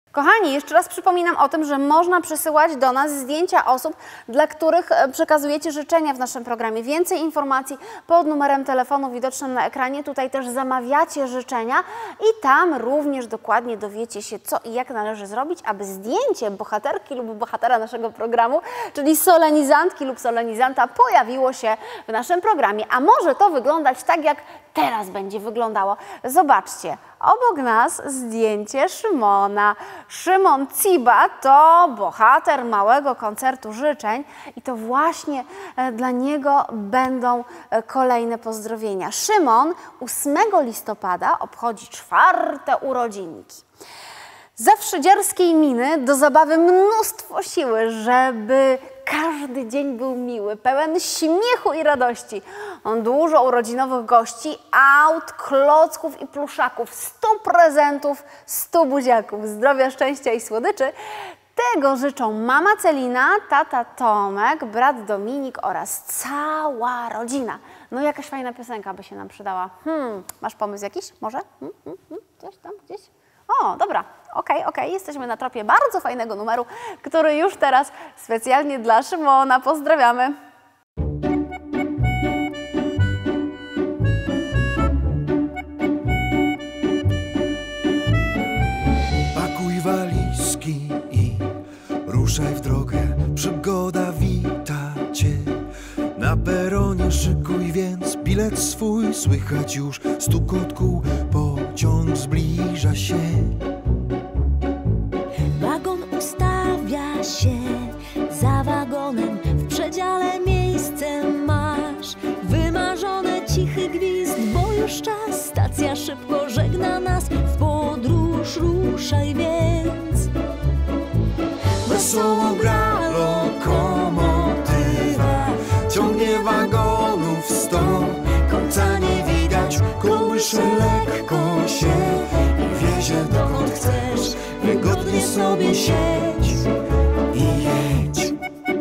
Kochani, jeszcze raz przypominam o tym, że można przysyłać do nas zdjęcia osób, dla których przekazujecie życzenia w naszym programie. Więcej informacji pod numerem telefonu widocznym na ekranie. Tutaj też zamawiacie życzenia i tam również dokładnie dowiecie się, co i jak należy zrobić, aby zdjęcie bohaterki lub bohatera naszego programu, czyli solenizantki lub solenizanta, pojawiło się w naszym programie. A może to wyglądać tak, jak teraz będzie wyglądało. Zobaczcie, obok nas zdjęcie Szymona. Szymon Ciba to bohater małego koncertu życzeń i to właśnie dla niego będą kolejne pozdrowienia. Szymon 8 listopada obchodzi 4. urodzinki. Zawsze dziarskiej miny, do zabawy mnóstwo siły, żeby każdy dzień był miły, pełen śmiechu i radości. On dużo urodzinowych gości, aut, klocków i pluszaków, 100 prezentów, 100 buziaków, zdrowia, szczęścia i słodyczy. Tego życzą mama Celina, tata Tomek, brat Dominik oraz cała rodzina. No jakaś fajna piosenka by się nam przydała. Masz pomysł jakiś? Może? Coś tam gdzieś? O, dobra, okej, jesteśmy na tropie bardzo fajnego numeru, który już teraz specjalnie dla Szymona pozdrawiamy. Pakuj walizki i ruszaj w drogę, przygoda wita cię. Na peronie szykuj więc bilet swój, słychać już stukot kół, pociąg zbliża się. Wagon ustawia się za wagonem, w przedziale miejsce masz. Wymarzony cichy gwizd, bo już czas, stacja szybko żegna nas, w podróż ruszaj więc. Wesoło gra lokomotywa, ciągnie wagonów 100, końca nie widać, kołysze lekko się i wiezie dokąd chcesz, wygodnie sobie siedź i jedź.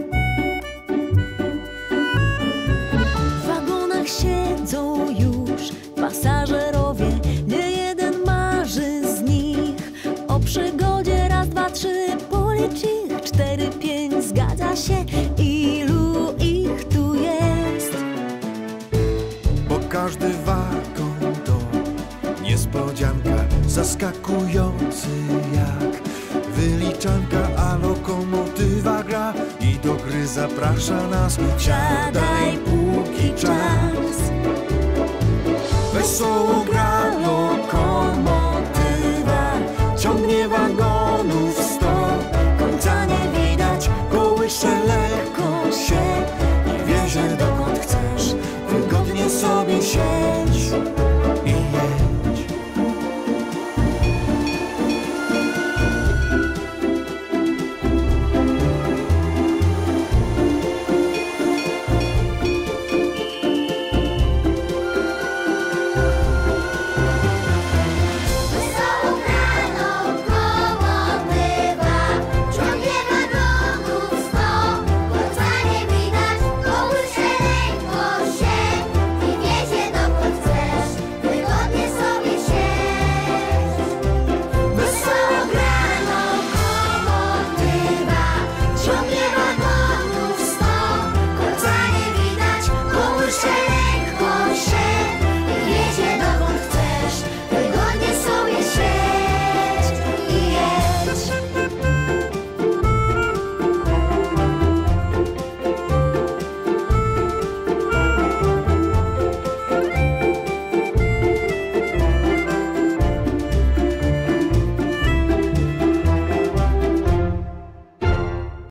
W wagonach siedzą już pasażerowie, nie jeden marzy z nich o przygodzie. Raz, dwa, trzy, policz ich, 4, 5, zgadza się, ilu ich tu jest. Bo każdy wagon to niespodzianka, zaskakujący jak wyliczanka, a lokomotywa gra i do gry zaprasza nas. Siadaj póki czas, wesoło gra lokomotywa.